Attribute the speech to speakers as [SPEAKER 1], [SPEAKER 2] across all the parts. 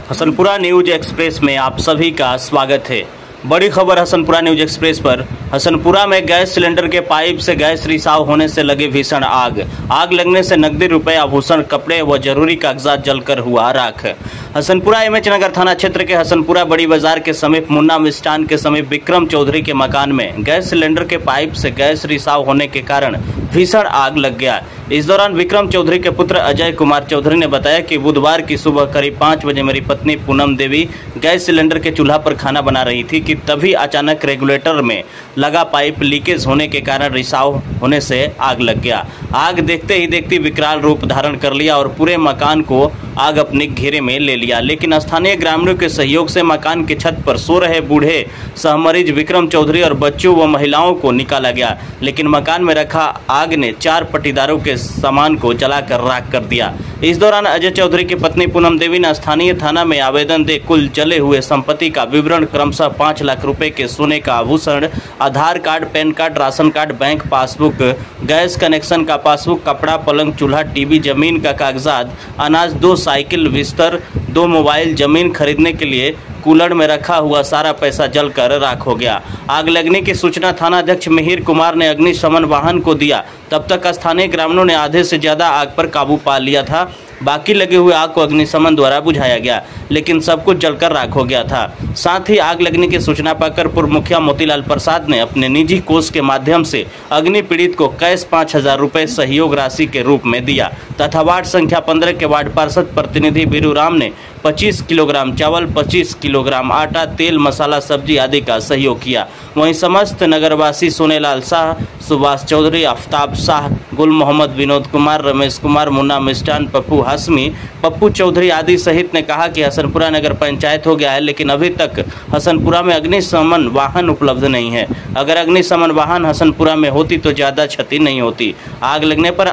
[SPEAKER 1] Hasanpura news express में आप सभी का स्वागत है। बड़ी खबर हसनपुरा न्यूज एक्सप्रेस पर। हसनपुरा में गैस सिलेंडर के पाइप से गैस रिसाव होने से लगे भीषण आग लगने से नकदी रुपए, आभूषण, कपड़े व जरूरी कागजात जलकर हुआ राख। हसनपुरा एमएच नगर थाना क्षेत्र के हसनपुरा बड़ी बाजार के समीप मुन्ना मिष्ठान के समीप विक्रम चौधरी के मकान में गैस सिलेंडर के पाइप से गैस रिसाव होने के कारण भीषण आग लग गया। इस दौरान विक्रम चौधरी के पुत्र अजय कुमार चौधरी ने बताया कि बुधवार की सुबह करीब 5 बजे मेरी पत्नी पूनम देवी गैस सिलेंडर के चूल्हा पर खाना बना रही थी कि तभी अचानक रेगुलेटर में लगा पाइप लीकेज होने के कारण रिसाव होने से आग लग गया। आग देखते ही देखती विकराल रूप धारण कर लिया और पूरे मकान को आग अपने घेरे में ले लिया। लेकिन स्थानीय ग्रामीणों के सहयोग से मकान के छत पर सो रहे बूढ़े सहमरीज विक्रम चौधरी और बच्चों व महिलाओं को निकाला गया, लेकिन मकान में रखा आग ने 4 पट्टीदारों के सामान को जलाकर राख कर दिया। इस दौरान अजय चौधरी की पत्नी पूनम देवी ने स्थानीय थाना में आवेदन दे कुल जले हुए संपत्ति का विवरण क्रमशः 5 लाख रुपए के सोने का आभूषण, Aadhaar card, PAN card, ration card, bank passbook, gas connection का पासबुक, कपड़ा, पलंग, चूल्हा, टीवी, जमीन का कागजात, अनाज, 2 साइकिल, बिस्तर, 2 मोबाइल, जमीन खरीदने के लिए कूलर में रखा हुआ सारा पैसा जलकर राख हो गया। आग लगने की सूचना थाना अध्यक्ष मिहिर कुमार ने अग्निशमन वाहन को दिया। तब तक स्थानीय ग्रामीणों ने आधे से ज्यादा आग पर काबू पा लिया था। बाकी लगे हुए आग को अग्निशमन द्वारा बुझाया गया, लेकिन सब कुछ जलकर राख हो गया था। साथ ही आग लगने की सूचना पाकर पूर्व मुखिया मोतीलाल प्रसाद ने अपने निजी कोष के माध्यम से अग्नि पीड़ित को कैश 5,000 रुपए सहयोग राशि के रूप में दिया तथा वार्ड संख्या 15 के वार्ड पार्षद प्रतिनिधि बीरू राम ने 25 किलोग्राम चावल, 25 किलोग्राम आटा, तेल, मसाला, सब्जी आदि का सहयोग किया। वहीं समस्त नगरवासी सोनेलाल शाह, सुभाष चौधरी, आफ्ताब शाह, गुल मोहम्मद, विनोद कुमार, रमेश कुमार, मुन्ना मिष्ठान, पप्पू हाशमी, पप्पू चौधरी आदि सहित ने कहा कि हसनपुरा नगर पंचायत हो गया है, लेकिन अभी तक हसनपुरा में अग्निशमन वाहन उपलब्ध नहीं है। अगर अग्निशमन वाहन हसनपुरा में होती तो ज्यादा क्षति नहीं होती। आग लगने पर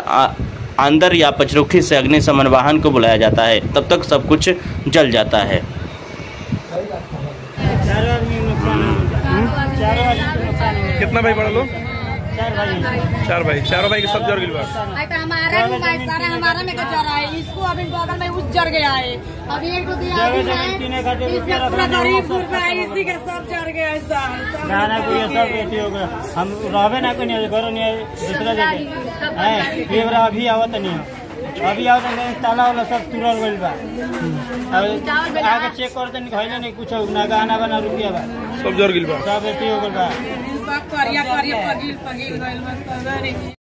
[SPEAKER 1] अंदर या पचरुखी से अग्निशमन वाहन को बुलाया जाता है, तब तक सब कुछ जल जाता है।
[SPEAKER 2] कितना भाई बड़ा लोग?
[SPEAKER 3] 4 भाई।
[SPEAKER 2] चारों भाई के सब जर गया।
[SPEAKER 3] हमारा में जर रहा है, इसको अभी बगल में उस जर गया है। अभी एक तो दिया पूरा गरीब इसी का सब जर गया है।
[SPEAKER 4] सब हो गया। हम रहबे ना कोई घर नहीं दूसरा जगह अभी आवत नहीं अभी आवत नहीं, ताला वाला सब तुरल गइल बा। आगे चेक करते नहीं कुछ ना गाना बना रुपया बा
[SPEAKER 2] सब जर गइल बा।
[SPEAKER 4] सब हो गइल बा।
[SPEAKER 3] सब करिया पगिल गइल बा।